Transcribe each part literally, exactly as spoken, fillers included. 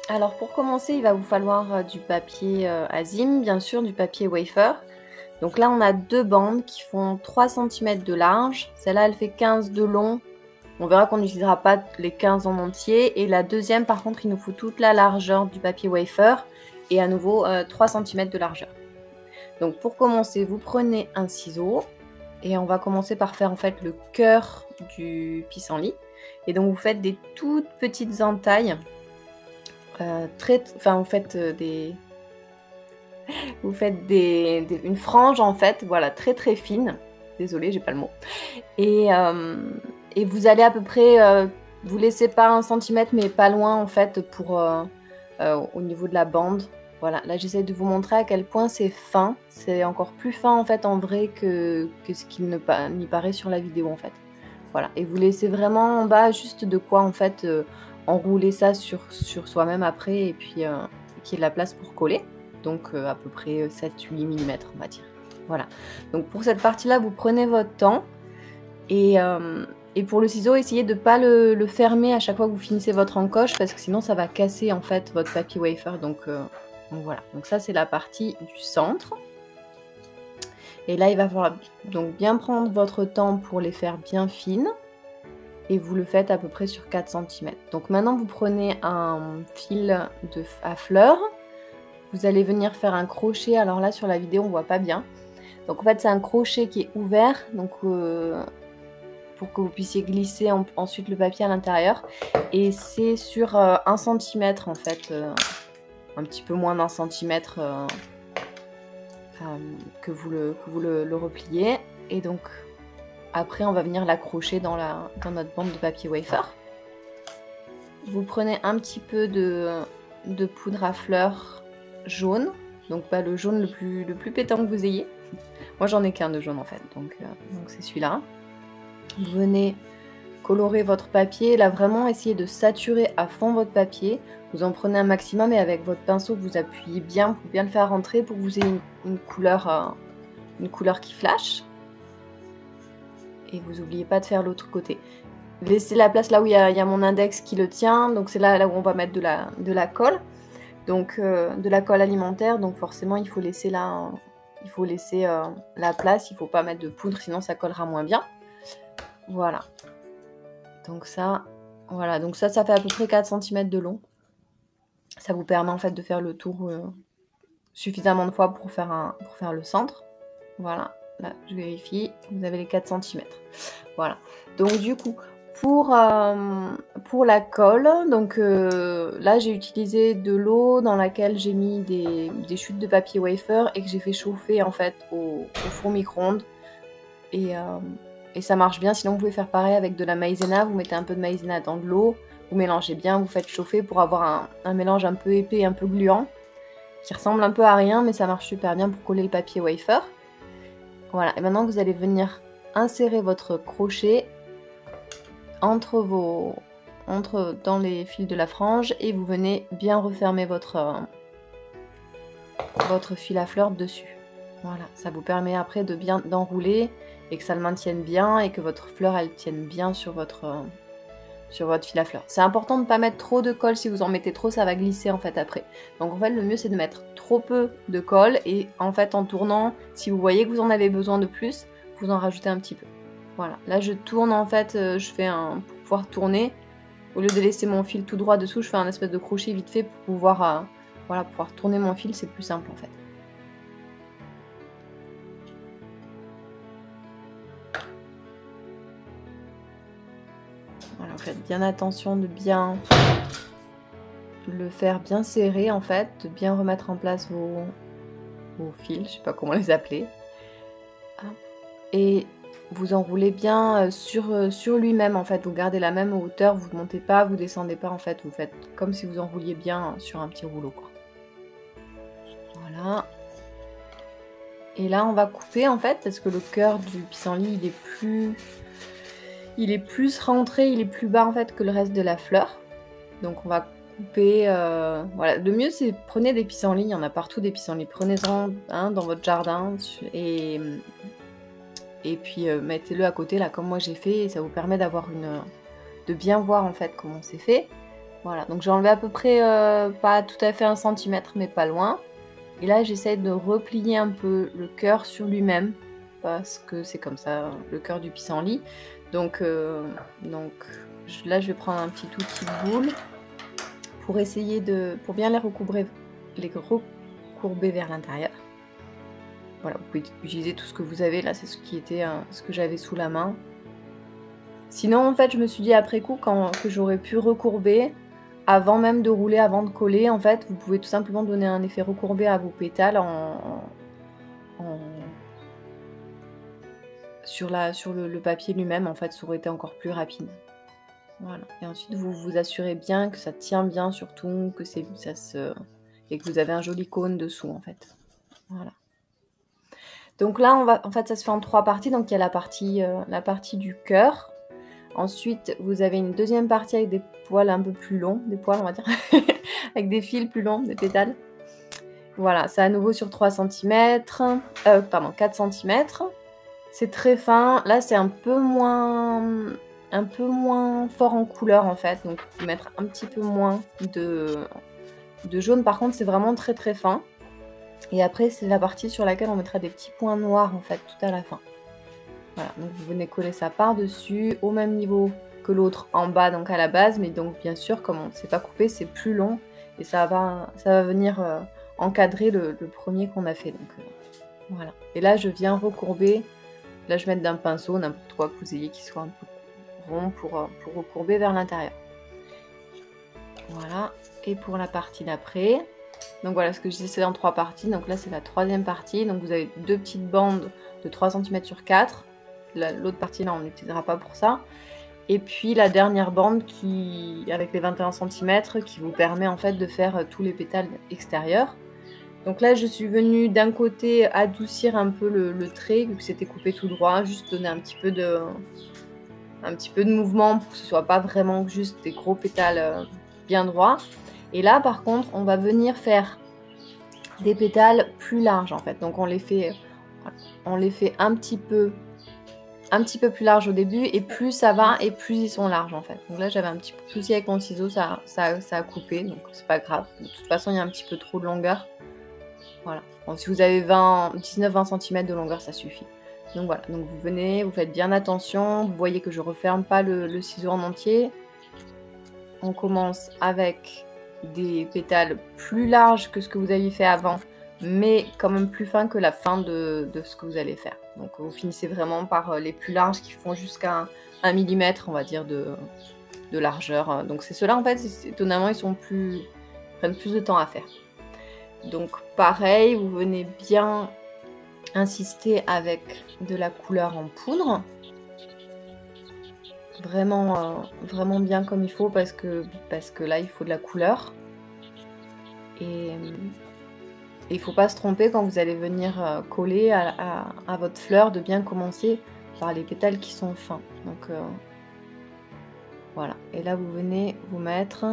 Alors pour commencer, il va vous falloir euh, du papier euh, Azim, bien sûr, du papier wafer. Donc là, on a deux bandes qui font trois centimètres de large. Celle-là, elle fait quinze de long. On verra qu'on n'utilisera pas les quinze en entier. Et la deuxième, par contre, il nous faut toute la largeur du papier wafer. Et à nouveau, euh, trois centimètres de largeur. Donc pour commencer, vous prenez un ciseau. Et on va commencer par faire en fait le cœur du pissenlit. Et donc vous faites des toutes petites entailles. Euh, très, enfin, vous faites euh, des, vous faites des, des, une frange en fait, voilà, très très fine. Désolée, j'ai pas le mot. Et, euh, et vous allez à peu près, euh, vous laissez pas un centimètre, mais pas loin en fait pour euh, euh, au niveau de la bande. Voilà, là j'essaie de vous montrer à quel point c'est fin. C'est encore plus fin en fait en vrai que, que ce qu'il n'y paraît sur la vidéo en fait. Voilà, et vous laissez vraiment en bas juste de quoi en fait euh, enrouler ça sur, sur soi-même après et puis euh, qu'il y ait de la place pour coller. Donc euh, à peu près sept huit millimètres on va dire. Voilà, donc pour cette partie-là, vous prenez votre temps et, euh, et pour le ciseau, essayez de ne pas le, le fermer à chaque fois que vous finissez votre encoche parce que sinon ça va casser en fait votre papier wafer. Donc, euh, donc voilà, donc ça c'est la partie du centre. Et là, il va falloir donc bien prendre votre temps pour les faire bien fines. Et vous le faites à peu près sur quatre centimètres. Donc maintenant, vous prenez un fil de, à fleurs. Vous allez venir faire un crochet. Alors là, sur la vidéo, on ne voit pas bien. Donc en fait, c'est un crochet qui est ouvert. Donc euh, pour que vous puissiez glisser en, ensuite le papier à l'intérieur. Et c'est sur euh, un centimètre en fait. Euh, un petit peu moins d'un centimètre euh, euh, que vous, le, que vous le, le repliez. Et donc... Après, on va venir l'accrocher dans, la, dans notre bande de papier wafer. Vous prenez un petit peu de, de poudre à fleurs jaune. Donc pas le jaune le plus, le plus pétant que vous ayez. Moi, j'en ai qu'un de jaune en fait. Donc euh, donc c'est celui-là. Vous venez colorer votre papier. Là, vraiment, essayez de saturer à fond votre papier. Vous en prenez un maximum et avec votre pinceau, vous appuyez bien pour bien le faire rentrer pour que vous ayez une, une, couleur, euh, une couleur qui flash. Et vous n'oubliez pas de faire l'autre côté. Laissez la place là où il y, y a mon index qui le tient. Donc c'est là, là où on va mettre de la, de la colle. Donc euh, de la colle alimentaire. Donc forcément il faut laisser, là, il faut laisser euh, la place. Il ne faut pas mettre de poudre sinon ça collera moins bien. Voilà. Donc ça, voilà. Donc ça, ça fait à peu près quatre centimètres de long. Ça vous permet en fait de faire le tour euh, suffisamment de fois pour faire, un, pour faire le centre. Voilà. Là, je vérifie. Vous avez les quatre centimètres. Voilà. Donc du coup, pour, euh, pour la colle, donc euh, là j'ai utilisé de l'eau dans laquelle j'ai mis des, des chutes de papier wafer et que j'ai fait chauffer en fait au, au four micro-ondes. Et, euh, et ça marche bien. Sinon vous pouvez faire pareil avec de la maïzena. Vous mettez un peu de maïzena dans de l'eau. Vous mélangez bien, vous faites chauffer pour avoir un, un mélange un peu épais et un peu gluant. Qui ressemble un peu à rien, mais ça marche super bien pour coller le papier wafer. Voilà, et maintenant vous allez venir insérer votre crochet entre vos, entre, dans les fils de la frange et vous venez bien refermer votre, euh, votre fil à fleurs dessus. Voilà, ça vous permet après de bien d'enrouler et que ça le maintienne bien et que votre fleur elle tienne bien sur votre, euh, sur votre fil à fleurs. C'est important de ne pas mettre trop de colle, si vous en mettez trop ça va glisser en fait après. Donc en fait le mieux c'est de mettre trop peu de colle et en fait en tournant, si vous voyez que vous en avez besoin de plus, vous en rajoutez un petit peu. Voilà, là je tourne en fait, euh, je fais un, pour pouvoir tourner, au lieu de laisser mon fil tout droit dessous, je fais un espèce de crochet vite fait pour pouvoir, euh, voilà, pouvoir tourner mon fil, c'est plus simple en fait. Voilà, faites bien attention de bien le faire bien serré en fait, de bien remettre en place vos, vos fils, je sais pas comment les appeler. Et vous enroulez bien sur, sur lui-même en fait, vous gardez la même hauteur, vous ne montez pas, vous descendez pas en fait, vous faites comme si vous enrouliez bien sur un petit rouleau quoi. Voilà. Et là on va couper en fait, parce que le cœur du pissenlit il est plus... Il est plus rentré, il est plus bas en fait que le reste de la fleur. Donc on va couper, euh, voilà. Le mieux c'est prenez des pissenlits, il y en a partout des pissenlits, prenez-en un dans votre jardin et, et puis euh, mettez-le à côté là comme moi j'ai fait et ça vous permet d'avoir une, de bien voir en fait comment c'est fait. Voilà, donc j'ai enlevé à peu près, euh, pas tout à fait un centimètre, mais pas loin. Et là, j'essaie de replier un peu le cœur sur lui-même, parce que c'est comme ça, le cœur du pissenlit. Donc, euh, donc je, là, je vais prendre un petit outil de boule pour essayer de, pour bien les recourber, les recourber vers l'intérieur. Voilà, vous pouvez utiliser tout ce que vous avez. Là, c'est ce qui était, euh, ce que j'avais sous la main. Sinon, en fait, je me suis dit après coup quand, que j'aurais pu recourber. Avant même de rouler, avant de coller, en fait, vous pouvez tout simplement donner un effet recourbé à vos pétales en, en... sur, la, sur le, le papier lui-même. En fait, ça aurait été encore plus rapide. Voilà. Et ensuite, vous vous assurez bien que ça tient bien, surtout que c'est ça se et que vous avez un joli cône dessous, en fait. Voilà. Donc là, on va, en fait, ça se fait en trois parties. Donc il y a la partie, euh, la partie du cœur. Ensuite, vous avez une deuxième partie avec des poils un peu plus longs, des poils, on va dire, avec des fils plus longs, des pétales. Voilà, c'est à nouveau sur trois centimètres, euh, pardon, quatre centimètres. C'est très fin. Là, c'est un peu moins, un peu moins fort en couleur, en fait. Donc, vous mettre un petit peu moins de, de jaune. Par contre, c'est vraiment très, très fin. Et après, c'est la partie sur laquelle on mettra des petits points noirs, en fait, tout à la fin. Voilà, donc vous venez coller ça par-dessus, au même niveau que l'autre en bas, donc à la base. Mais donc, bien sûr, comme on ne s'est pas coupé, c'est plus long. Et ça va, ça va venir euh, encadrer le, le premier qu'on a fait. Donc, euh, voilà. Et là, je viens recourber. Là, je vais mettre d'un pinceau, n'importe quoi que vous ayez qui soit un peu rond pour, euh, pour recourber vers l'intérieur. Voilà. Et pour la partie d'après... Donc voilà, ce que je disais, c'est en trois parties. Donc là, c'est la troisième partie. Donc vous avez deux petites bandes de trois centimètres sur quatre. L'autre partie, là, on n'utilisera pas pour ça. Et puis la dernière bande qui, avec les vingt et un centimètres qui vous permet en fait de faire tous les pétales extérieurs. Donc là, je suis venue d'un côté adoucir un peu le, le trait, vu que c'était coupé tout droit, juste donner un petit peu de, un petit peu de mouvement pour que ce soit pas vraiment juste des gros pétales bien droits. Et là, par contre, on va venir faire des pétales plus larges en fait. Donc on les fait, on les fait un petit peu, un petit peu plus larges au début, et plus ça va, et plus ils sont larges en fait. Donc là, j'avais un petit peu de souci avec mon ciseau, ça, ça, ça a coupé, donc c'est pas grave. De toute façon, il y a un petit peu trop de longueur. Voilà. Bon, si vous avez dix-neuf à vingt centimètres de longueur, ça suffit. Donc voilà. Donc vous venez, vous faites bien attention. Vous voyez que je referme pas le, le ciseau en entier. On commence avec des pétales plus larges que ce que vous aviez fait avant, mais quand même plus fins que la fin de, de ce que vous allez faire. Donc vous finissez vraiment par les plus larges qui font jusqu'à un millimètre, on va dire, de, de largeur. Donc c'est ceux-là, en fait, étonnamment, ils sont plus, ils prennent plus de temps à faire. Donc pareil, vous venez bien insister avec de la couleur en poudre. Vraiment, euh, vraiment bien comme il faut, parce que, parce que là, il faut de la couleur. Et il ne faut pas se tromper quand vous allez venir euh, coller à, à, à votre fleur, de bien commencer par les pétales qui sont fins. Donc euh, voilà. Et là, vous venez vous mettre...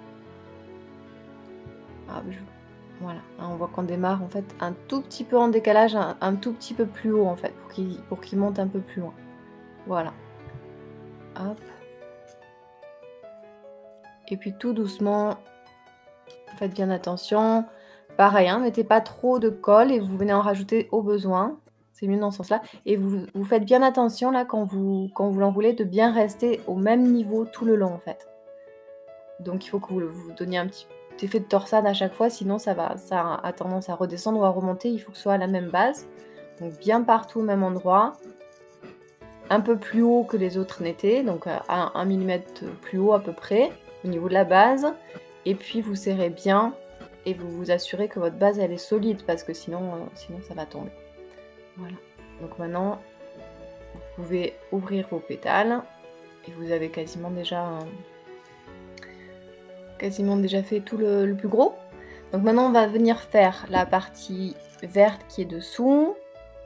Ah, je... Voilà. On voit qu'on démarre en fait un tout petit peu en décalage, un, un tout petit peu plus haut en fait, pour qu'il pour qu'il monte un peu plus loin. Voilà. Hop. Et puis tout doucement, faites bien attention. Pareil, hein, mettez pas trop de colle et vous venez en rajouter au besoin. C'est mieux dans ce sens-là. Et vous, vous faites bien attention là quand vous, quand vous l'enroulez de bien rester au même niveau tout le long en fait. Donc il faut que vous, vous donniez un petit effet de torsade à chaque fois, sinon ça, va, ça a tendance à redescendre ou à remonter. Il faut que ce soit à la même base. Donc bien partout au même endroit. Un peu plus haut que les autres n'étaient, donc à un millimètre plus haut à peu près, au niveau de la base. Et puis vous serrez bien et vous vous assurez que votre base elle est solide, parce que sinon, euh, sinon ça va tomber. Voilà. Donc maintenant, vous pouvez ouvrir vos pétales et vous avez quasiment déjà, euh, quasiment déjà fait tout le, le plus gros. Donc maintenant on va venir faire la partie verte qui est dessous.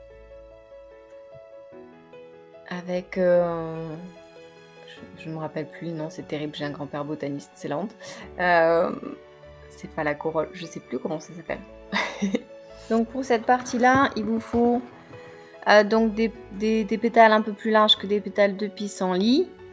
Avec, euh, je ne me rappelle plus, non, c'est terrible, j'ai un grand-père botaniste, c'est la honte. Euh, c'est pas la corolle, je sais plus comment ça s'appelle. Donc pour cette partie-là, il vous faut euh, donc des, des, des pétales un peu plus larges que des pétales de pissenlit.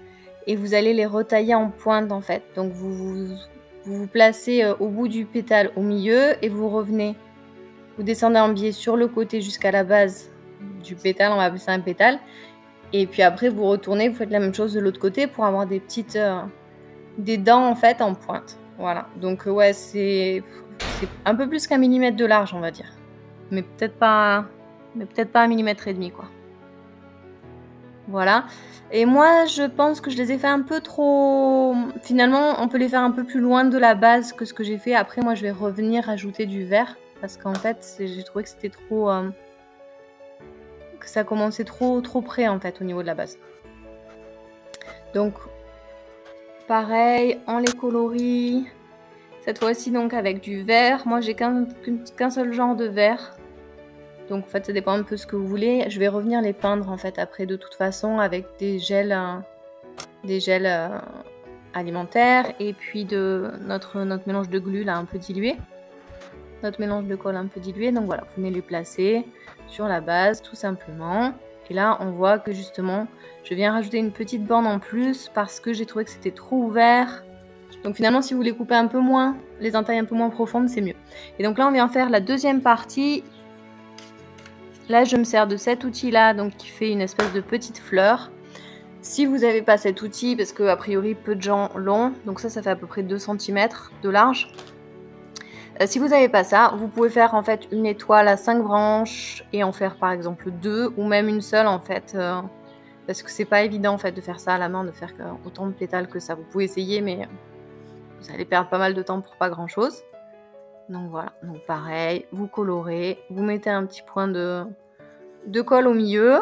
et vous allez les retailler en pointe en fait. Donc vous vous, vous, vous placez euh, au bout du pétale au milieu et vous revenez. Vous descendez en biais sur le côté jusqu'à la base du pétale, on va appeler ça un pétale. Et puis après vous retournez, vous faites la même chose de l'autre côté pour avoir des petites euh, des dents en fait en pointe. Voilà, donc ouais, c'est un peu plus qu'un millimètre de large on va dire. Mais peut-être pas, mais peut-être pas un millimètre et demi quoi. Voilà. Et moi, je pense que je les ai fait un peu trop... Finalement, on peut les faire un peu plus loin de la base que ce que j'ai fait. Après, moi, je vais revenir ajouter du vert. Parce qu'en fait, j'ai trouvé que c'était trop... Euh... que ça commençait trop, trop près, en fait, au niveau de la base. Donc, pareil, on les colorie. Cette fois-ci, donc, avec du vert. Moi, j'ai qu'un qu'un seul genre de vert. Donc en fait ça dépend un peu de ce que vous voulez. Je vais revenir les peindre en fait après de toute façon avec des gels, euh, des gels euh, alimentaires et puis de notre, notre mélange de glu là un peu dilué. Notre mélange de colle un peu dilué. Donc voilà, vous venez les placer sur la base tout simplement. Et là on voit que justement je viens rajouter une petite bande en plus parce que j'ai trouvé que c'était trop ouvert. Donc finalement si vous les coupez un peu moins, les entailles un peu moins profondes, c'est mieux. Et donc là on vient faire la deuxième partie. Là, je me sers de cet outil-là, donc qui fait une espèce de petite fleur. Si vous n'avez pas cet outil, parce que a priori peu de gens l'ont, donc ça, ça fait à peu près deux centimètres de large. Euh, si vous n'avez pas ça, vous pouvez faire en fait une étoile à cinq branches et en faire par exemple deux ou même une seule en fait, euh, parce que c'est pas évident en fait de faire ça à la main, de faire autant de pétales que ça. Vous pouvez essayer, mais vous allez perdre pas mal de temps pour pas grand-chose. Donc voilà, donc pareil, vous colorez, vous mettez un petit point de, de colle au milieu.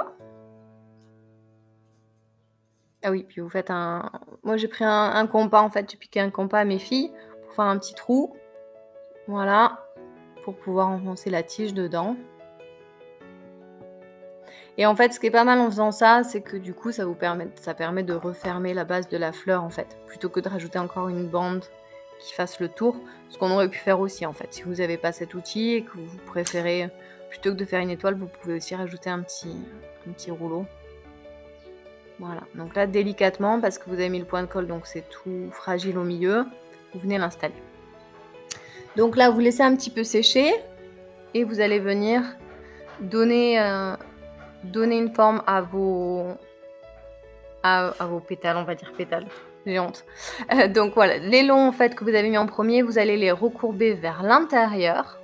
Ah oui, puis vous faites un... Moi j'ai pris un, un compas en fait, j'ai piqué un compas à mes filles pour faire un petit trou. Voilà, pour pouvoir enfoncer la tige dedans. Et en fait, ce qui est pas mal en faisant ça, c'est que du coup, ça vous permet, ça permet de refermer la base de la fleur en fait, plutôt que de rajouter encore une bande qui fasse le tour, ce qu'on aurait pu faire aussi en fait. Si vous n'avez pas cet outil et que vous préférez, plutôt que de faire une étoile, vous pouvez aussi rajouter un petit, un petit rouleau. Voilà, donc là délicatement, parce que vous avez mis le point de colle, donc c'est tout fragile au milieu, vous venez l'installer. Donc là, vous laissez un petit peu sécher et vous allez venir donner, euh, donner une forme à vos, à, à vos pétales, on va dire pétales. J'ai honte. Euh, donc voilà, les longs en fait que vous avez mis en premier, vous allez les recourber vers l'intérieur.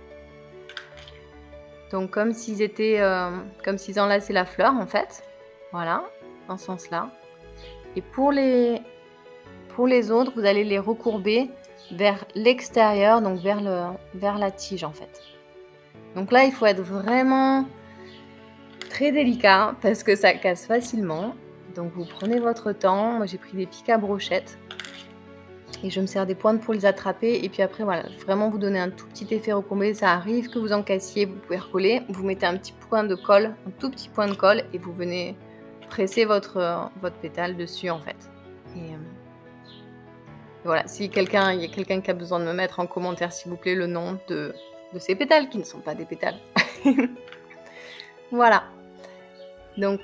Donc comme s'ils étaient, euh, comme s'ils enlaçaient la fleur en fait. Voilà, dans ce sens-là. Et pour les, pour les autres, vous allez les recourber vers l'extérieur, donc vers, le, vers la tige en fait. Donc là, il faut être vraiment très délicat parce que ça casse facilement. Donc vous prenez votre temps. Moi j'ai pris des pics à brochette et je me sers des pointes pour les attraper. Et puis après voilà, vraiment vous donner un tout petit effet recourbé. Ça arrive que vous en cassiez, vous pouvez recoller. Vous mettez un petit point de colle, un tout petit point de colle et vous venez presser votre, votre pétale dessus en fait. Et, euh, voilà, si quelqu'un, il y a quelqu'un qui a besoin de me mettre en commentaire s'il vous plaît le nom de, de ces pétales qui ne sont pas des pétales. Voilà. Donc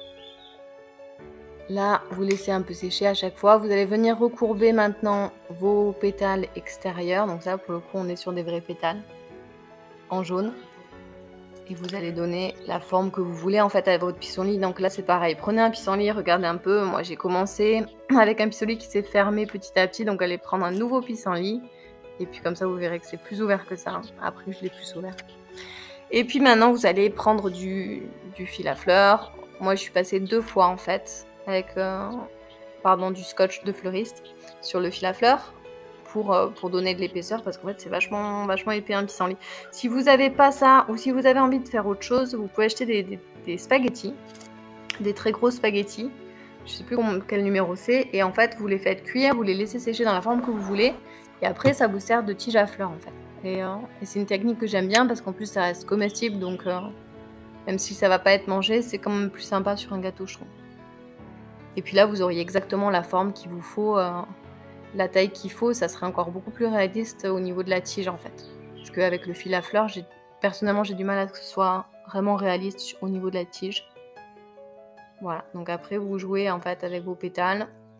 là, vous laissez un peu sécher à chaque fois. Vous allez venir recourber maintenant vos pétales extérieurs. Donc ça, pour le coup, on est sur des vrais pétales en jaune. Et vous allez donner la forme que vous voulez en fait à votre pissenlit. Donc là, c'est pareil. Prenez un pissenlit, regardez un peu. Moi, j'ai commencé avec un pissenlit qui s'est fermé petit à petit. Donc allez prendre un nouveau pissenlit. Et puis comme ça, vous verrez que c'est plus ouvert que ça. Après, je l'ai plus ouvert. Et puis maintenant, vous allez prendre du, du fil à fleurs. Moi, je suis passée deux fois en fait avec euh, pardon, du scotch de fleuriste sur le fil à fleurs pour, euh, pour donner de l'épaisseur parce qu'en fait, c'est vachement, vachement épais un pissenlit. Si vous n'avez pas ça ou si vous avez envie de faire autre chose, vous pouvez acheter des, des, des spaghettis, des très gros spaghettis. Je ne sais plus quel numéro c'est. Et en fait, vous les faites cuire, vous les laissez sécher dans la forme que vous voulez. Et après, ça vous sert de tige à fleurs en fait. Et, euh, et c'est une technique que j'aime bien parce qu'en plus ça reste comestible, donc euh, même si ça va pas être mangé, c'est quand même plus sympa sur un gâteau, je trouve. Et puis là, vous auriez exactement la forme qu'il vous faut, euh, la taille qu'il faut, ça serait encore beaucoup plus réaliste au niveau de la tige en fait. Parce qu'avec le fil à fleurs, personnellement, j'ai du mal à ce que ce soit vraiment réaliste au niveau de la tige. Voilà, donc après vous jouez en fait avec vos pétales.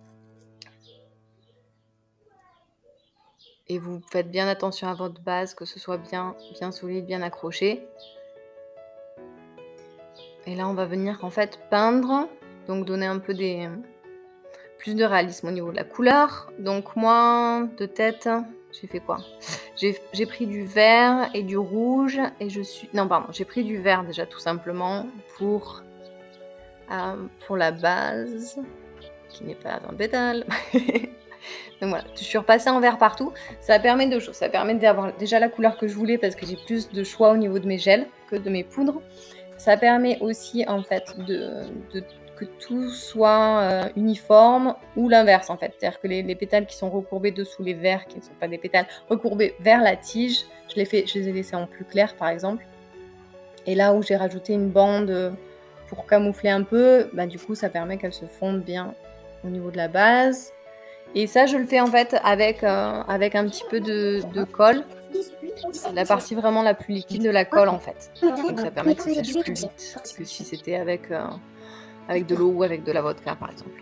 Et vous faites bien attention à votre base, que ce soit bien, bien solide, bien accroché. Et là, on va venir en fait peindre, donc donner un peu des plus de réalisme au niveau de la couleur. Donc moi, de tête, j'ai fait quoi? J'ai pris du vert et du rouge et je suis... Non, pardon, j'ai pris du vert déjà tout simplement pour, euh, pour la base, qui n'est pas un pétale. Donc voilà, je suis repassée en vert partout. Ça permet deux choses. Ça permet d'avoir déjà la couleur que je voulais parce que j'ai plus de choix au niveau de mes gels que de mes poudres. Ça permet aussi en fait de, de que tout soit euh, uniforme ou l'inverse en fait. C'est-à-dire que les, les pétales qui sont recourbés dessous les verts, qui ne sont pas des pétales, recourbés vers la tige, je les, fait, je les ai laissés en plus clair par exemple. Et là où j'ai rajouté une bande pour camoufler un peu, bah, du coup ça permet qu'elles se fondent bien au niveau de la base. Et ça je le fais en fait avec, euh, avec un petit peu de, de colle. C'est la partie vraiment la plus liquide de la colle en fait. Donc ça permet que ça sèche plus vite que si c'était avec... Euh, avec de l'eau ou avec de la vodka par exemple.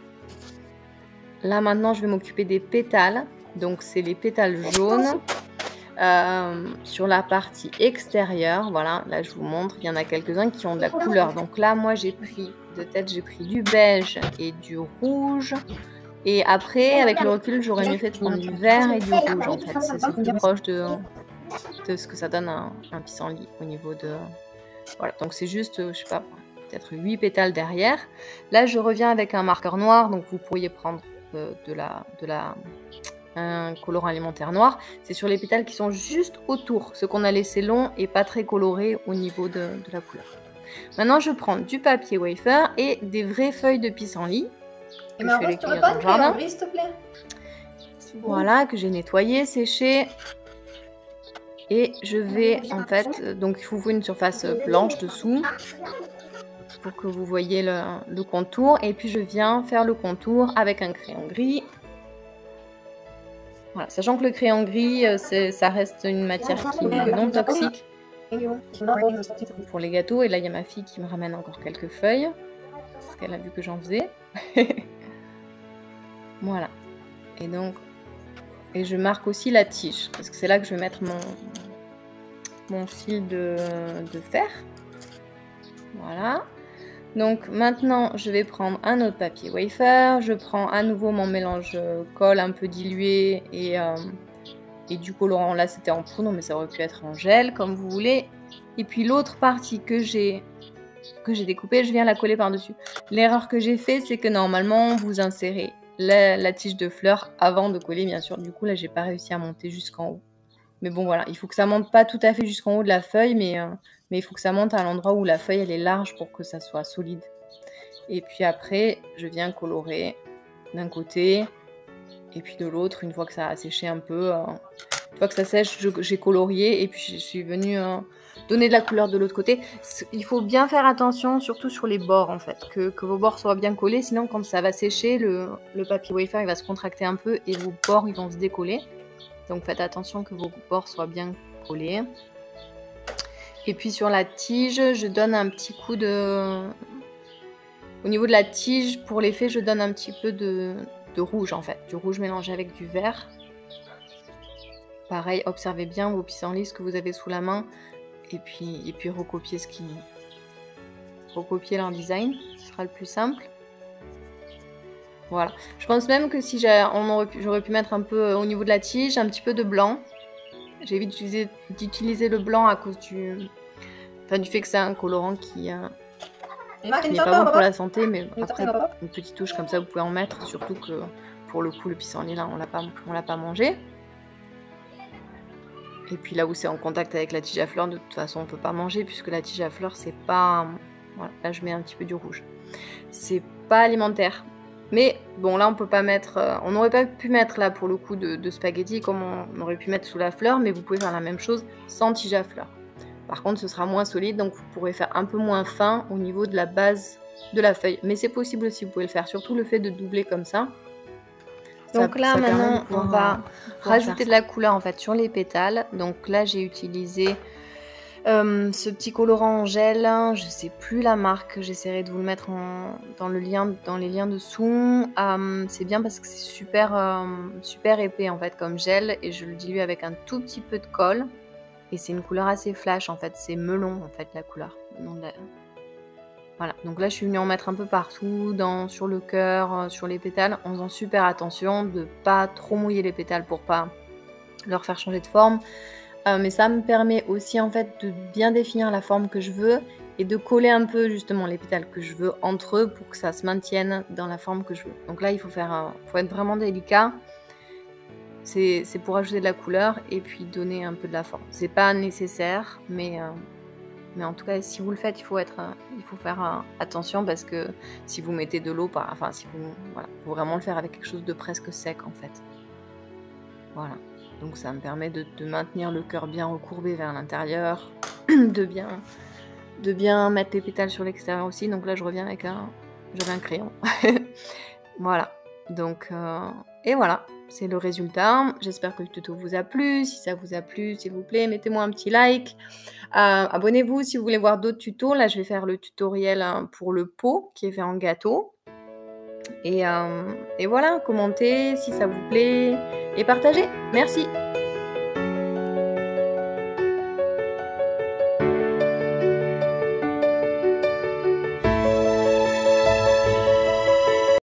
Là maintenant je vais m'occuper des pétales, donc c'est les pétales jaunes euh, sur la partie extérieure. Voilà, là je vous montre, il y en a quelques-uns qui ont de la couleur. Donc là moi j'ai pris de tête, j'ai pris du beige et du rouge. Et après avec le recul j'aurais mieux fait de prendre du vert et du rouge en fait. C'est plus proche de, de ce que ça donne un, un pissenlit au niveau de... Voilà, donc c'est juste, je sais pas, peut-être huit pétales derrière. Là, je reviens avec un marqueur noir, donc vous pourriez prendre euh, de la, de la, un colorant alimentaire noir. C'est sur les pétales qui sont juste autour, ce qu'on a laissé long et pas très coloré au niveau de, de la couleur. Maintenant, je prends du papier wafer et des vraies feuilles de pissenlit. Et ma Rose, tu aurais pas de crayon gris, s'il te plaît? Voilà, que j'ai nettoyé, séché. Et je vais en fait, donc il faut une surface blanche dessous pour que vous voyez le, le contour. Et puis je viens faire le contour avec un crayon gris. Voilà, sachant que le crayon gris, ça reste une matière qui est non toxique pour les gâteaux. Et là, il y a ma fille qui me ramène encore quelques feuilles parce qu'elle a vu que j'en faisais. Voilà. Et donc, et je marque aussi la tige parce que c'est là que je vais mettre mon, mon fil de, de fer. Voilà. Donc maintenant, je vais prendre un autre papier wafer. Je prends à nouveau mon mélange colle un peu dilué et, euh, et du colorant. Là, c'était en poudre, mais ça aurait pu être en gel, comme vous voulez. Et puis l'autre partie que j'ai que j'ai découpée, je viens la coller par-dessus. L'erreur que j'ai fait, c'est que normalement, vous insérez la, la tige de fleurs avant de coller, bien sûr. Du coup, là, j'ai pas réussi à monter jusqu'en haut. Mais bon, voilà, il faut que ça monte pas tout à fait jusqu'en haut de la feuille, mais... Euh, mais il faut que ça monte à l'endroit où la feuille elle est large pour que ça soit solide. Et puis après, je viens colorer d'un côté et puis de l'autre, une fois que ça a séché un peu. Euh, une fois que ça sèche, j'ai colorié et puis je suis venue euh, donner de la couleur de l'autre côté. Il faut bien faire attention, surtout sur les bords en fait, que, que vos bords soient bien collés, sinon quand ça va sécher, le, le papier wafer il va se contracter un peu et vos bords ils vont se décoller. Donc faites attention que vos bords soient bien collés. Et puis sur la tige, je donne un petit coup de... Au niveau de la tige, pour l'effet, je donne un petit peu de, de rouge en fait. Du rouge mélangé avec du vert. Pareil, observez bien vos pissenlits, ce que vous avez sous la main. Et puis, et puis recopiez ce qui... Recopiez leur design, ce sera le plus simple. Voilà. Je pense même que si j'aurais pu, j'aurais pu mettre un peu au niveau de la tige, un petit peu de blanc. J'évite d'utiliser le blanc à cause du, enfin, du fait que c'est un colorant qui, euh, qui n'est pas bon pour la santé, mais après une petite touche comme ça vous pouvez en mettre, surtout que pour le coup le pissenlit là on l'a pas, on l'a pas mangé. Et puis là où c'est en contact avec la tige à fleurs, de toute façon on peut pas manger puisque la tige à fleurs c'est pas, voilà, là je mets un petit peu du rouge. C'est pas alimentaire. Mais bon, là, on peut pas mettre... Euh, on n'aurait pas pu mettre, là, pour le coup, de, de spaghetti comme on aurait pu mettre sous la fleur, mais vous pouvez faire la même chose sans tige à fleurs. Par contre, ce sera moins solide, donc vous pourrez faire un peu moins fin au niveau de la base de la feuille. Mais c'est possible aussi, vous pouvez le faire. Surtout le fait de doubler comme ça. Donc ça, là, ça maintenant, on va rajouter de la couleur, en fait, sur les pétales. Donc là, j'ai utilisé Euh, ce petit colorant en gel, je sais plus la marque, j'essaierai de vous le mettre en, dans, le lien, dans les liens dessous. Euh, c'est bien parce que c'est super, euh, super épais en fait comme gel et je le dilue avec un tout petit peu de colle. Et c'est une couleur assez flash en fait, c'est melon en fait la couleur. La... Voilà, donc là je suis venue en mettre un peu partout, dans, sur le cœur, sur les pétales, en faisant super attention de pas trop mouiller les pétales pour pas leur faire changer de forme. Euh, mais ça me permet aussi en fait de bien définir la forme que je veux et de coller un peu justement les pétales que je veux entre eux pour que ça se maintienne dans la forme que je veux. Donc là il faut, faire, euh, faut être vraiment délicat. C'est pour ajouter de la couleur et puis donner un peu de la forme. C'est pas nécessaire, mais, euh, mais en tout cas si vous le faites, il faut, être, euh, il faut faire euh, attention parce que si vous mettez de l'eau, enfin si vous, voilà, faut vraiment le faire avec quelque chose de presque sec en fait. Voilà. Donc ça me permet de, de maintenir le cœur bien recourbé vers l'intérieur, de bien, de bien mettre les pétales sur l'extérieur aussi. Donc là je reviens avec un, un crayon. Voilà. Donc euh, et voilà, c'est le résultat. J'espère que le tuto vous a plu. Si ça vous a plu, s'il vous plaît, mettez-moi un petit like. Euh, Abonnez-vous si vous voulez voir d'autres tutos. Là je vais faire le tutoriel pour le pot qui est fait en gâteau. Et, euh, et voilà, commentez si ça vous plaît et partagez. Merci.